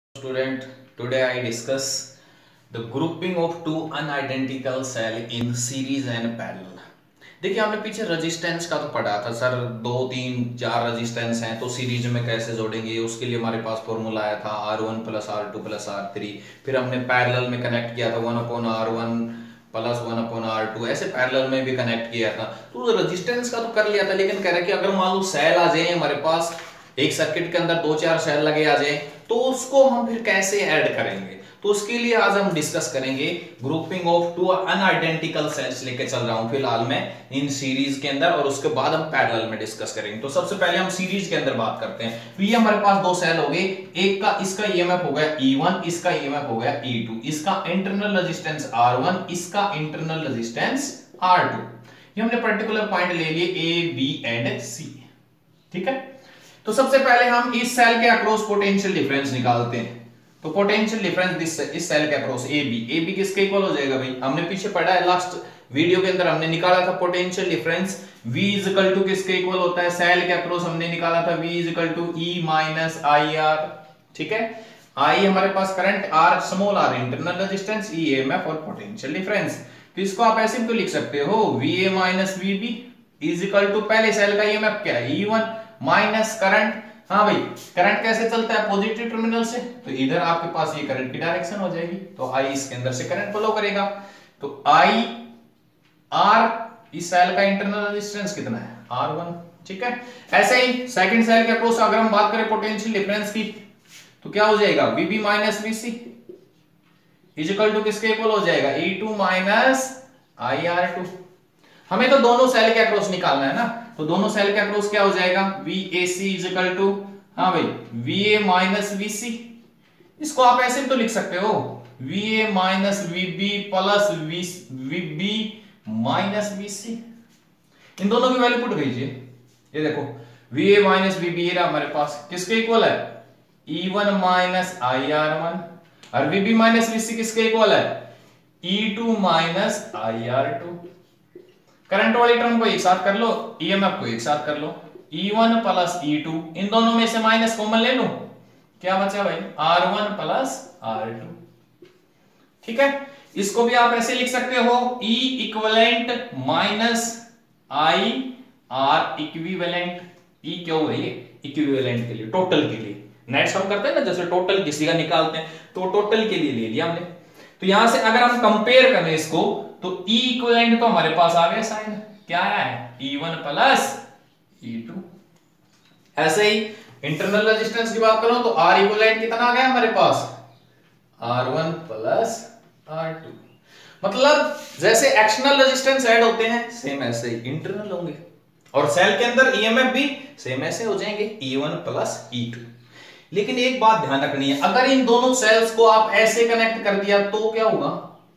Student, today I discuss the grouping of two unidentical cell in series and parallel. देखिए हमने पीछे resistance का तो पढ़ा था सर, 2 3 4 रेजिस्टेंस हैं तो सीरीज में कैसे जोड़ेंगे, उसके लिए हमारे पास फॉर्मूला आया था R1 plus R2 plus R3। फिर हमने पैरेलल में कनेक्ट किया था 1/R1 प्लस 1/R2, ऐसे पैरेलल में भी कनेक्ट किया था। तो रेजिस्टेंस का तो कर लिया था, लेकिन कह रहा है कि अगर मान लो सेल आ जाए हमारे पास, एक सर्किट के अंदर 2 4 सेल लगे आ जाए, तो उसको हम फिर कैसे ऐड करेंगे। तो उसके लिए आज हम डिस्कस करेंगे grouping of two unidentical cells लेके चल रहा हूं फिलहाल मैं इन सीरीज के अंदर, और उसके बाद हम पैरेलल में डिस्कस करेंगे। तो सबसे पहले हम सीरीज के अंदर बात करते हैं। तो ये हमारे पास 2 सेल हो गए, एक का इसका ईएमएफ हो गया E1, इसका ईएमएफ हो गया E2, इसका इंटरनल रेजिस्टेंस R1, इसका इंटरनल रेजिस्टेंस R2। ये हमने पर्टिकुलर पॉइंट ले लिए A, B एंड C। ठीक है, तो सबसे पहले हम इस सेल के अक्रॉस पोटेंशियल डिफरेंस निकालते हैं। तो पोटेंशियल डिफरेंस इस सेल के अक्रॉस ए बी किसके इक्वल हो जाएगा भाई, हमने पीछे पढ़ा है लास्ट वीडियो के अंदर, हमने निकाला था potential difference V equal to किसके इक्वल होता है, सेल के अक्रॉस हमने निकाला था V equal to E minus I R. ठीक है, I हमारे पास current, R small r internal resistance, E EMF और पोटेंशियल डिफरेंस। तो इसको आप ऐसे भी तो लिख सकते हो VA minus VB is equal to, पहले सेल का EMF क्या है E1 माइनस करंट। हाँ भाई, करंट कैसे चलता है, पॉजिटिव टर्मिनल से, तो इधर आपके पास ये करंट की डायरेक्शन हो जाएगी, तो I इसके अंदर से करंट फ्लो करेगा। तो I R इस सेल का इंटरनल रेजिस्टेंस कितना है R1। ठीक है, ऐसे ही सेकंड सेल के अक्रॉस अगर हम बात करें पोटेंशियल डिफरेंस की, तो क्या हो जाएगा VB minus VC is equal to किसके इक्वल हो जाएगा E2 माइनस IR2। हमें तो दोनों सेल के अक्रॉस निकालना है ना, तो दोनों सेल के अक्रॉस क्या हो जाएगा VAC इज इक्वल टू, हाँ भाई VA माइनस VC। इसको आप ऐसे भी तो लिख सकते हो VA minus VB plus VB minus VC। इन दोनों की वैल्यू पुट कीजिए, ये देखो VA माइनस VB ये रहा हमारे पास, किसके इक्वल है E1 माइनस IR1, और VB माइनस VC किसके इक्वल है E2 माइनस IR2। करंट वाली टर्म को एक साथ कर लो, ईएमएफ को एक साथ कर लो, E1 प्लस E2, इन दोनों में से माइनस कॉमन ले लो, क्या बचा भाई R1 प्लस R2। ठीक है, इसको भी आप ऐसे लिख सकते हो E equivalent minus I R equivalent. E क्यों है ये इक्विवेलेंट के लिए, टोटल के लिए। नेक्स्ट हम करते हैं ना, जैसे टोटल किसी का निकालते हैं तो टोटल के लिए ले लिया हमने। तो यहां से अगर हम कंपेयर करें इसको, तो E इक्विवेलेंट तो हमारे पास आ गया साइन, क्या है E1 प्लस E2। ऐसे ही इंटरनल रेजिस्टेंस की बात करो तो R इक्विवेलेंट कितना आ गया हमारे पास R1 प्लस R2। मतलब जैसे एक्सटर्नल रेजिस्टेंस ऐड होते हैं सेम ऐसे ही इंटरनल होंगे, और सेल के अंदर ईएमएफ भी सेम ऐसे हो जाएंगे E1 प्लस E2। लेकिन एक बात ध्यान रखनी है, अगर इन दोनों सेल्स को आप ऐसे कनेक्ट कर दिया तो क्या होगा।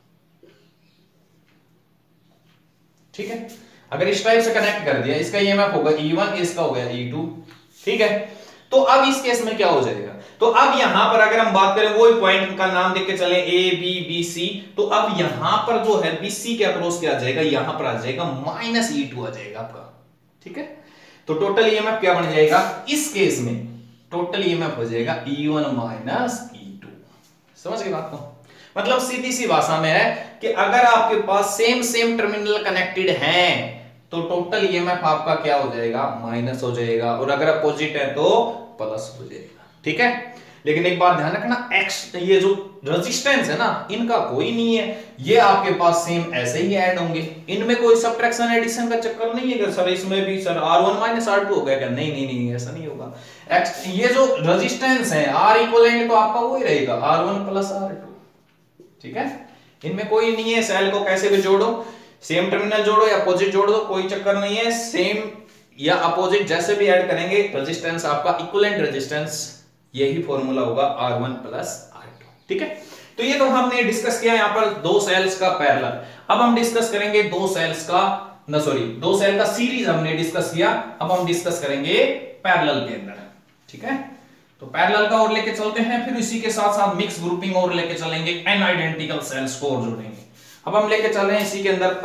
ठीक है, अगर इस टाइप से कनेक्ट कर दिया, इसका ईएमएफ होगा E1, इसका हो गया E2। ठीक है, तो अब इस केस में क्या हो जाएगा, तो अब यहां पर अगर हम बात करें वो पॉइंट का नाम देख के चले A B B C, तो अब यहां पर जो है BC के अक्रॉस क्या आ जाएगा, यहां पर आ जाएगा माइनस E2 आ जाएगा आपका। ठीक है, तो टोटल ईएमएफ क्या बन जाएगा इस केस में, टोटल ईएमएफ हो जाएगा E1 माइनस E2। समझ गए बात को, मतलब सीधी सी भाषा में है कि अगर आपके पास सेम टर्मिनल कनेक्टेड हैं तो टोटल ईएमएफ आपका क्या हो जाएगा माइनस हो जाएगा, और अगर अपोजिट है तो प्लस हो जाएगा। ठीक है, लेकिन एक बात ध्यान रखना, एक्स ये जो रेजिस्टेंस है ना इनका कोई नहीं है, ये आपके पास सेम ऐसे ही ऐड होंगे, इनमें कोई सब्ट्रैक्शन एडिशन का चक्कर नहीं है कि सर इसमें भी सर R1 माइनस R2 हो गया क्या, नहीं ऐसा नहीं होगा। ये जो रेजिस्टेंस है R इक्विवेलेंट तो आपका वही रहेगा R1 प्लस R2। ठीक है, इनमें कोई नहीं है, सेल को कैसे भी जोड़ो, सेम टर्मिनल जोड़ो या अपोजिट जोड़ दो, कोई चक्कर नहीं है, सेम या अपोजिट जैसे भी ऐड करेंगे रेजिस्टेंस आपका इक्विवेलेंट रेजिस्टेंस, यही फॉर्मूला होगा R1 प्लस R2। ठीक है, तो ये तो हमने डिस्कस किया यहां पर 2 सेल्स का पैरेलल। अब हम डिस्कस करेंगे 2 सेल्स का, ना सॉरी 2 सेल का सीरीज हमने डिस्कस किया, अब हम डिस्कस करेंगे पैरेलल के अंदर। ठीक है, तो पैरेलल का और लेके चलते हैं, फिर इसी के साथ साथ मिक्स ग्रुपिंग और लेके चलेंगे, अनआइडेंटिकल सेल्स को और जोड़ेंगे। अब हम लेके चल रहे हैं इसी के अंदर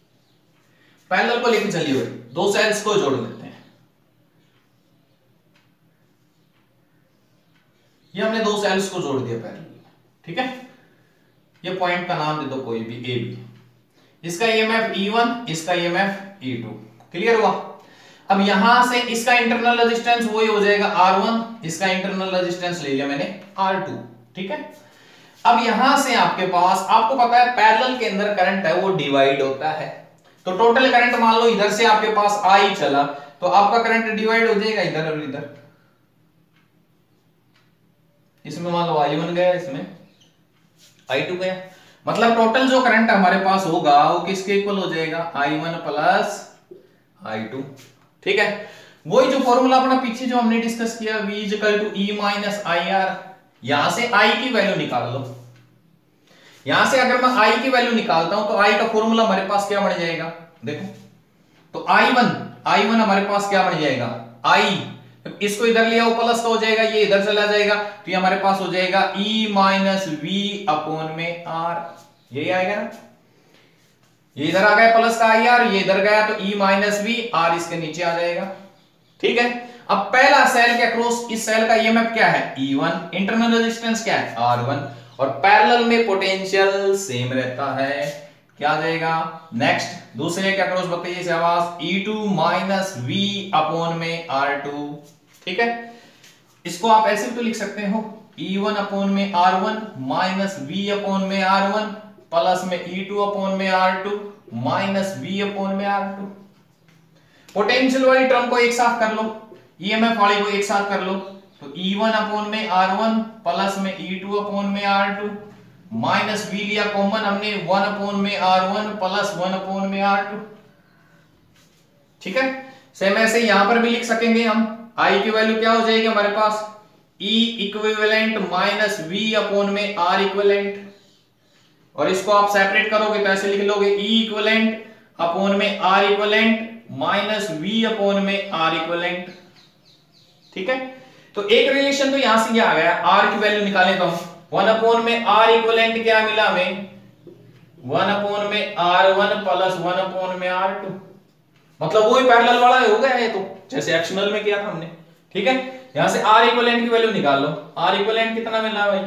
पैरेलल को लेके चलिए भाई, 2 सेल्स को जोड़ देते हैं। ये हमने दो सेल्स को जोड़ दिया पैरेलल में, ठीक है। ये पॉइंट का नाम दे दो कोई भी, ए बी। इसका ईएमएफ E1, इसका ईएमएफ E2। क्लियर हुआ। अब यहां से इसका इंटरनल रेजिस्टेंस वही हो जाएगा R1, इसका इंटरनल रेजिस्टेंस ले लिया मैंने R2, ठीक है। अब यहां से आपके पास, आपको पता है पैरेलल के अंदर करंट है वो डिवाइड होता है, तो टोटल करंट मान लो इधर से आपके पास I चला, तो आपका करंट डिवाइड हो जाएगा इधर और इधर। इसमें मान लो I1 गया, इसमें I2 गया, मतलब टोटल जो करंट हमारे पास होगा वो किसके इक्वल हो जाएगा, I1 प्लस I2, ठीक है। वही जो फॉर्मूला अपना पीछे जो हमने डिस्कस किया, V equal to E minus IR, यहां से I की वैल्यू निकाल लो। यहां से अगर मैं I की वैल्यू निकालता हूं तो I का फॉर्मूला हमारे पास क्या बन जाएगा, देखो, तो I1 हमारे पास क्या बन जाएगा, I, इसको इधर लिया वो प्लस का हो जाएगा, ये इधर चला जाएगा, तो ये हमारे पास हो जाएगा E माइनस V अपॉन में R, यही आएगा ना। ये इधर आ गया प्लस का IR, ये इधर गया तो E माइनस V, R इसके नीचे आ जाएगा, ठीक है। अब पहला सेल के अक्रॉस इस सेल का ईएमएफ क्या है, E1, इंटरनल रेजिस्टेंस क्या है, R1, और पैरेलल में पोटेंशियल सेम रहता है, क्या आ जाएगा। नेक्स्ट दूसरे के अक्रॉस बताइए शाबाश, E2 माइनस V अपॉन में R2, ठीक है। इसको आप ऐसे भी तो लिख सकते हो, E1 अपॉन में R1 माइनस V अपॉन में R1 प्लस में E2 अपॉन में R2 माइनस V अपॉन में R2। पोटेंशियल वाली टर्म को एक साथ कर लो, ईएमएफ वाली को एक साथ कर लो, तो E1 अपॉन में R1 प्लस में E2 अपॉन में R2 माइनस V लिया कॉमन हमने, 1 अपॉन में R1 प्लस 1 अपॉन में R2, ठीक है। सेम ऐसे यहां पर भी लिख सकेंगे हम, I की वैल्यू क्या हो जाएगी हमारे पास, E equivalent minus V upon में R इक्विवेलेंट, और इसको आप सेपरेट करोगे तो ऐसे लिख लोगे E इक्विवेलेंट अपॉन में R equivalent minus V upon में R इक्विवेलेंट, ठीक है। तो एक रिलेशन तो यहां से ये आ गया, R की वैल्यू निकालें तो 1 अपॉन में R इक्विवेलेंट क्या मिला हमें, 1 अपॉन में R1 प्लस 1 अपॉन में R2, मतलब वही पैरेलल वाला हो गया है, तो जैसे एक्शनल में किया था हमने, ठीक है। यहां से R इक्विवेलेंट की वैल्यू निकाल लो, R इक्विवेलेंट कितना मिला भाई,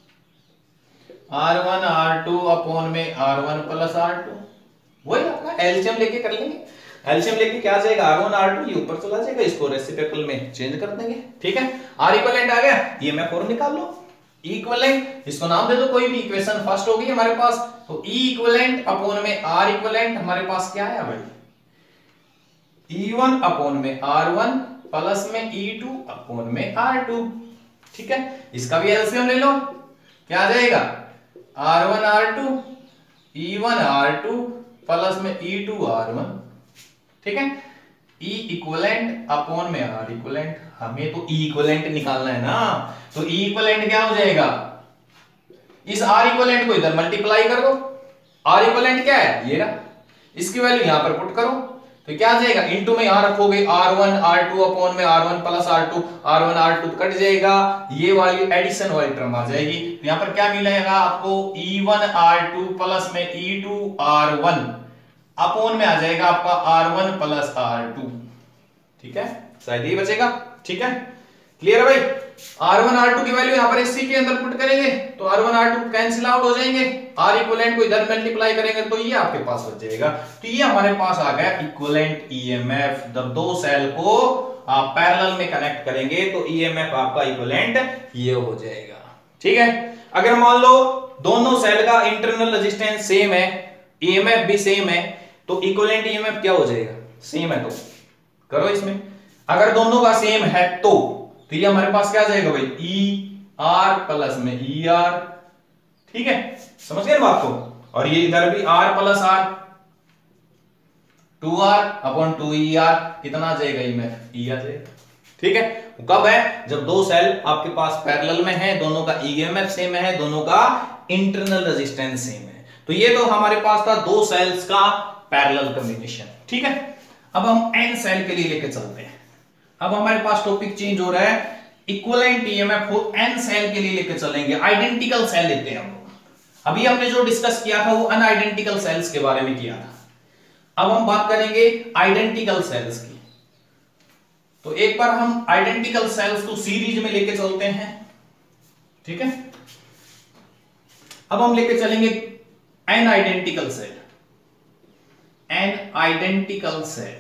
R1 R2 अपॉन में R1 प्लस R2, वही अपना एलसीएम लेके कर लेंगे, एलसीएम लेके क्या आ जाएगा, R1 R2 ये ऊपर चला जाएगा, इसको रेसिप्रोकल में चेंज कर देंगे, ठीक है। R इक्विवेलेंट आ गया, ईएमएफ और निकाल लो, E इक्विवेलेंट, इसको नाम दे दो कोई भी, इक्वेशन फर्स्ट होगी हमारे पास, तो E इक्विवेलेंट अपॉन में R इक्विवेलेंट हमारे पास क्या है भाई, E1 अपॉन में R1 प्लस में E2 अपॉन में R2, ठीक है। इसका भी एलसीएम ले लो, क्या आ जाएगा, R1 R2 E1 R2 plus में E2 R1, ठीक है। E इक्विवेलेंट अपॉन में R इक्विवेलेंट, हमें तो E इक्विवेलेंट निकालना है ना, तो E इक्विवेलेंट क्या हो जाएगा, इस R इक्विवेलेंट को इधर मल्टीप्लाई कर दो, R इक्विवेलेंट क्या है ये रहा, इसकी वैल्यू यहां पर पुट करो, तो क्या आ जाएगा, इनटू में यहां रखोगे R1 R2 अपॉन में R1 plus R2, R1 R2 तो कट जाएगा, ये वाली एडिशन वाली टर्म आ जाएगी, तो यहां पर क्या मिलेगा आपको, E1 R2 प्लस में E2 R1 अपॉन में आ जाएगा आपका R1 प्लस R2, ठीक है, शायद ये बचेगा, ठीक है। क्लियर है भाई, R1 R2 की वैल्यू यहां पर इसी के अंदर पुट करेंगे तो R1 R2 कैंसिल आउट हो जाएंगे, R इक्विवेलेंट को इधर मल्टीप्लाई करेंगे तो ये आपके पास बच जाएगा, तो ये हमारे पास आ गया इक्विवेलेंट ईएमएफ। जब दो सेल को आप पैरेलल में कनेक्ट करेंगे तो ईएमएफ आपका इक्विवेलेंट ये हो जाएगा, ठीक है। अगर मान लो दोनों सेल का इंटरनल रेजिस्टेंस सेम है, ईएमएफ भी सेम है, तो इक्विवेलेंट ईएमएफ क्या हो जाएगा, सेम है, तो करो इसमें, अगर दोनों का सेम है तो ये हमारे पास क्या आ जाएगा भाई, ई आर प्लस में ई आर, ठीक है, समझ गए बात को। और ये इधर भी are plus are, 2r upon 2er कितना आ जाएगा, ई आ जाएगा, ठीक है। कब है, जब दो सेल आपके पास पैरेलल में है, दोनों का ईएमएफ सेम है, दोनों का इंटरनल रेजिस्टेंस सेम है, तो ये तो हमारे पास था दो सेल्स का पैरेलल कॉम्बिनेशन, ठीक है। अब हम n सेल के लिए लेके चलते हैं, अब हमारे पास टॉपिक चेंज हो रहा है, इक्विवेलेंट ईएमएफ को n सेल के लिए लेके चलेंगे, आइडेंटिकल सेल लेते हैं हम लोग। अभी हमने जो डिस्कस किया था वो अनआइडेंटिकल सेल्स के बारे में किया था, अब हम बात करेंगे आइडेंटिकल सेल्स की। तो एक बार हम आइडेंटिकल सेल्स को सीरीज में लेके चलते हैं, ठीक है। अब हम लेके चलेंगे n identical cell. N identical cell,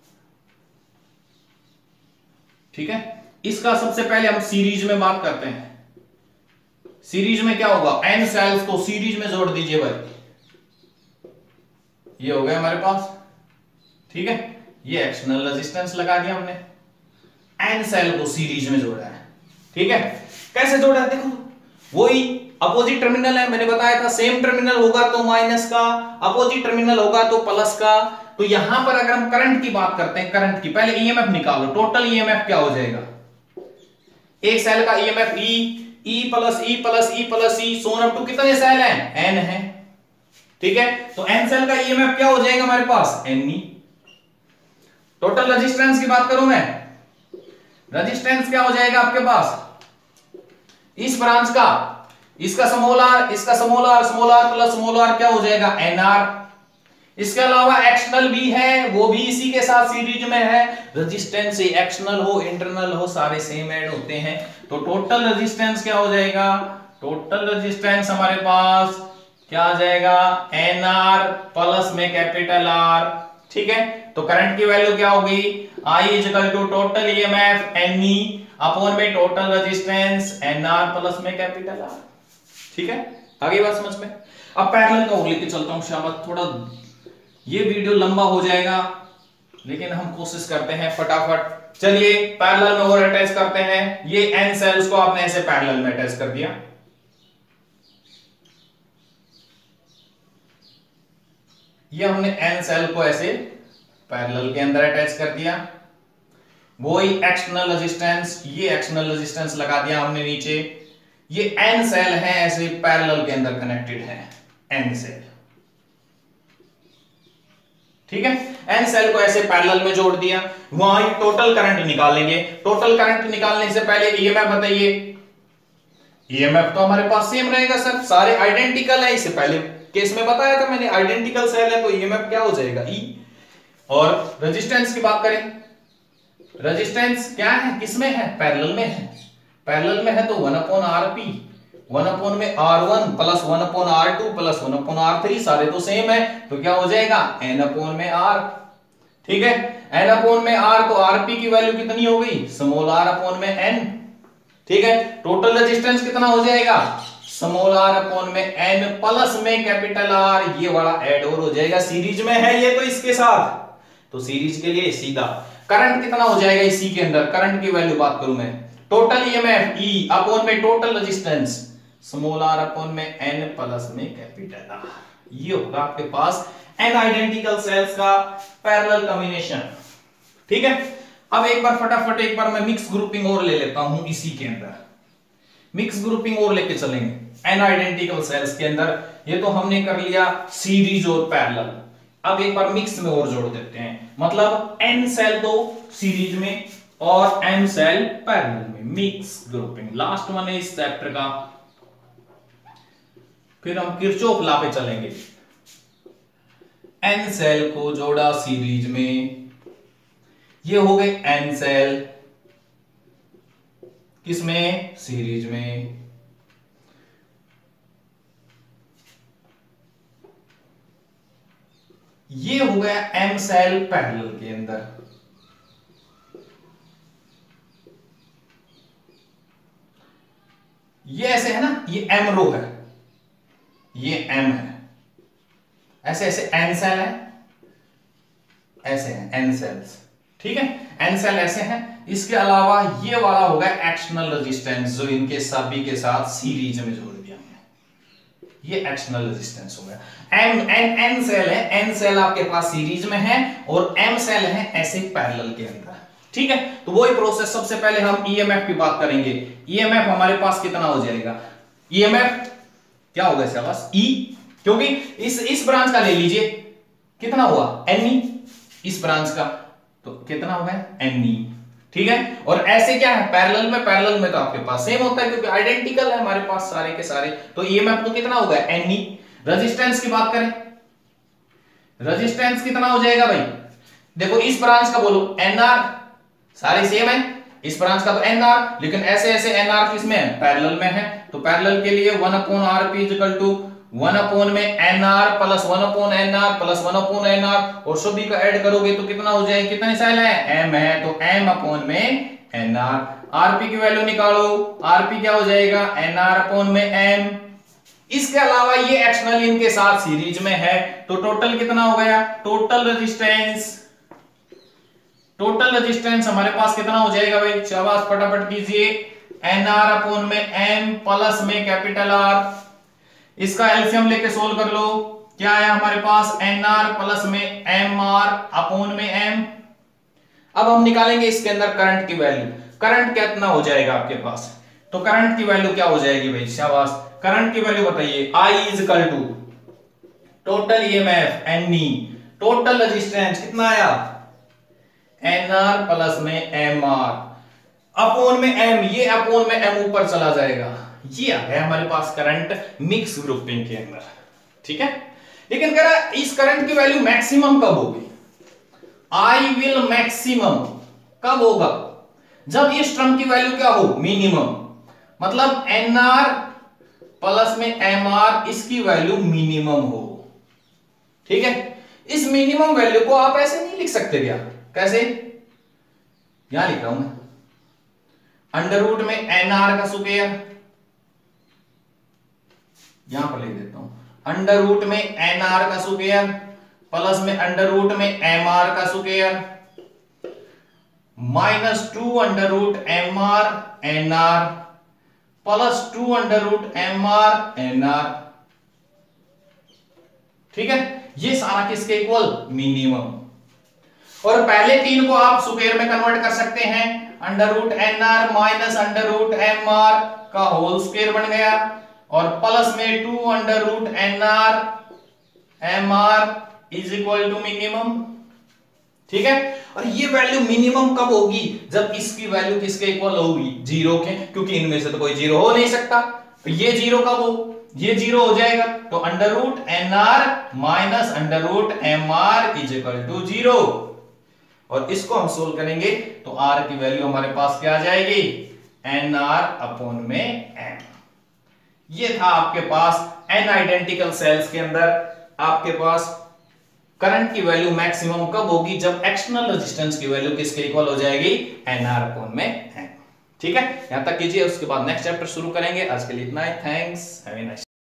ठीक है। इसका सबसे पहले हम सीरीज में बात करते हैं। सीरीज में क्या होगा, एन सेल्स को सीरीज में जोड़ दीजिए भाई, ये हो गया हमारे पास, ठीक है। ये एक्सटर्नल रेजिस्टेंस लगा दिया हमने, एन सेल को सीरीज में जोड़ा है, ठीक है। कैसे जोड़ा है देखो, वही अपोजिट टर्मिनल है, मैंने बताया था सेम टर्मिनल होगा तो माइनस का, अपोजिट टर्मिनल होगा तो प्लस का। तो यहां पर अगर हम करंट की बात करते हैं, करंट की, पहले ईएमएफ निकालो, टोटल ईएमएफ क्या हो जाएगा, एक सेल का EMF E plus E plus E plus E so on up to कितने सेल हैं, एन है, ठीक है। तो एन सेल का ईएमएफ क्या हो जाएगा हमारे पास, एन ई। टोटल रेजिस्टेंस की बात करूं मैं, रेजिस्टेंस क्या हो जाएगा आपके पास, इस ब्रांच का, इसका स्मॉल आर, इसका small r plus small r क्या हो जाएगा, एन आर। इसके अलावा एक्सटर्नल भी है, वो भी इसी के साथ सीरीज में है। रेजिस्टेंस एक्सटर्नल हो इंटरनल हो सारे सेम ऐड होते हैं, तो टोटल रेजिस्टेंस क्या हो जाएगा, टोटल रेजिस्टेंस हमारे पास क्या आ जाएगा, एन आर प्लस में कैपिटल आर, ठीक है। तो करंट की वैल्यू क्या होगी, I equal to total EMF n E upon में total resistance n r plus में कैपिटल आर, ठीक है। आगे बात समझ में। अब पैरेलल का और लेके चलता हूं शाबाश, थोड़ा ये वीडियो लंबा हो जाएगा लेकिन हम कोशिश करते हैं फटाफट। चलिए पैरेलल में और अटैच करते हैं। ये एन सेल्स को आपने ऐसे पैरेलल में अटैच कर दिया, ये हमने एन सेल को ऐसे पैरेलल के अंदर अटैच कर दिया। वही एक्सटर्नल रेजिस्टेंस, ये एक्सटर्नल रेजिस्टेंस लगा दिया हमने नीचे। ये एन सेल है ऐसे पैरेलल के अंदर कनेक्टेड है, एन सेल, ठीक है। एन सेल को ऐसे पैरेलल में जोड़ दिया, वहां टोटल करंट निकालेंगे। टोटल करंट निकालने से पहले ईएमएफ बताइए, ईएमएफ तो हमारे पास सेम रहेगा सर, सारे आइडेंटिकल है। इससे पहले केस में बताया था मैंने, आइडेंटिकल सेल है तो ईएमएफ क्या हो जाएगा, ई। और रेजिस्टेंस की बात करें, रेजिस्टेंस क्या है, किसमें है, पैरेलल में है। पैरेलल में है तो 1/Rp, 1 में R1 plus 1/R2 plus 1/R3 सारे तो सेम है, तो क्या हो जाएगा n में R, ठीक है। n में R तो Rp की वैल्यू कितनी हो गई, स्मॉल r में n, ठीक है। टोटल रेजिस्टेंस कितना हो जाएगा, स्मॉल r में n प्लस में कैपिटल R, ये वाला ऐड और हो जाएगा, सीरीज में है ये तो इसके साथ, तो सीरीज के लिए सीधा। करंट कितना हो जाएगा इसी के अंदर, करंट की वैल्यू बात करूं मैं, टोटल ईएमएफ ई अपॉन में total resistance small r upon में n प्लस में कैपिटल R, ये होगा आपके पास n आइडेंटिकल सेल्स का पैरेलल कॉम्बिनेशन, ठीक है। अब एक बार फटाफट एक बार मैं मिक्स ग्रुपिंग और ले लेता हूं इसी के अंदर, मिक्स ग्रुपिंग और लेके चलेंगे n आइडेंटिकल सेल्स के अंदर। ये तो हमने कर लिया सीरीज और पैरेलल, अब एक बार मिक्स में और जोड़ देते हैं, मतलब n सेल तो सीरीज में और n सेल पैरेलल में, मिक्स ग्रुपिंग लास्ट वन है इस चैप्टर का। फिर हम किरचॉफ लॉ पे चलेंगे। n सेल को जोड़ा सीरीज में, ये हो गए n सेल किसमें, सीरीज में। ये हो गया m सेल पैरेलल के अंदर, ये ऐसे है ना, ये m रो है, ये m है, ऐसे ऐसे n सेल है, ऐसे हैं n सेल्स, ठीक है। n सेल ऐसे हैं। इसके अलावा ये वाला होगा एक्सटर्नल रेजिस्टेंस, जो इनके सभी के साथ सीरीज में जोड़ दिया हमने, ये एक्सटर्नल रेजिस्टेंस हो गया। n सेल है, n सेल आपके पास सीरीज में है और m सेल है ऐसे पैरेलल के अंदर, ठीक है। तो वही प्रोसेस, सबसे पहले हम ईएमएफ की बात करेंगे। ईएमएफ हमारे पास कितना हो जाएगा, ईएमएफ क्या होगा इसका पास, ई, क्योंकि इस ब्रांच का ले लीजिए, कितना हुआ एन, इस ब्रांच का तो कितना होगा एन, ठीक है। और ऐसे क्या है पैरेलल में, पैरेलल में तो आपके पास सेम होता है क्योंकि आइडेंटिकल है हमारे पास सारे के सारे, तो ईएमएफ तो कितना होगा एन ई। रेजिस्टेंस की बात करें, रेजिस्टेंस कितना हो जाएगा भाई, देखो इस ब्रांच का बोलो एन आर, सारे सेम है, इस ब्रांच का तो एनआर, लेकिन ऐसे ऐसे एनआर किसमें है, पैरेलल में है। तो पैरेलल के लिए 1/rp इक्वल टू 1 में NR plus 1/nr plus 1/nr, और सभी का ऐड करोगे तो कितना हो जाएगा, कितने सेल है, एम है, तो m में एनआर। आरपी की वैल्यू निकालो, आरपी क्या हो जाएगा, एनआर में एम। इसके अलावा ये एक्सटर्नल इनके साथ सीरीज में है, तो टोटल कितना हो गया, टोटल रेजिस्टेंस हमारे पास कितना हो जाएगा भाई, शाबाश फटाफट कीजिए, एनआर में एम प्लस में कैपिटल आर। इसका एलसीएम लेके सोल्व कर लो, क्या आया हमारे पास, एनआर प्लस में एम आर अपॉन में एम। अब हम निकालेंगे इसके अंदर करंट की वैल्यू, करंट कितना हो जाएगा आपके पास, तो करंट की वैल्यू क्या हो जाएगी भाई, शाबाश, करंट की वैल्यू बताइए, I is equal to total EMF nE, total resistance कितना आया, एनआर प्लस में एम आर अपॉन में एम, ये अपॉन में एम ऊपर चला जाएगा, ये आ गया हमारे पास करंट मिक्स ग्रुपिंग के अंदर, ठीक है। लेकिन कह रहा इस करंट की वैल्यू मैक्सिमम कब होगी, आई विल मैक्सिमम कब होगा, जब इस टर्म की वैल्यू क्या हो, मिनिमम, मतलब एनआर प्लस में एमआर इसकी वैल्यू मिनिमम हो, ठीक है। इस मिनिमम वैल्यू को आप ऐसे नहीं लिख सकते क्या, कैसे, यहां लिख रहा हूं मैं, अंडर रूट में एनआर का स्क्वायर, यहां पर लिख देता हूं, अंडर रूट में एनआर का स्क्वायर प्लस में अंडर रूट में एमआर का square minus 2 under root mr nr plus 2 under root mr nr, ठीक है। ये सारा किसके इक्वल, मिनिमम। और पहले तीन को आप स्क्वायर में कन्वर्ट कर सकते हैं, under root nr minus under root mr का होल स्क्वायर बन गया, और प्लस में 2 under root nr mr is equal to minimum, ठीक है। और ये वैल्यू मिनिमम कब होगी, जब इसकी वैल्यू किसके इक्वल होगी, जीरो के, क्योंकि इनमें से तो कोई जीरो हो नहीं सकता, तो ये जीरो कब हो, ये जीरो हो जाएगा, तो under root nr minus under root mr is equal to zero, और इसको हम सोल्व करेंगे तो आर की वैल्यू हमारे पास क्या आ जाएगी, एन आर अपॉन में एम। ये था आपके पास एन आइडेंटिकल सेल्स के अंदर आपके पास करंट की वैल्यू मैक्सिमम कब होगी, जब एक्सटर्नल रेजिस्टेंस की वैल्यू किसके इक्वल हो जाएगी, एन आर अपॉन में एम, ठीक है। यहां तक कीजिए, उसके बाद नेक्स्ट चैप्टर शुरू करेंगे। आज के लिए इतना ही, थैंक्स, हैव ए नाइस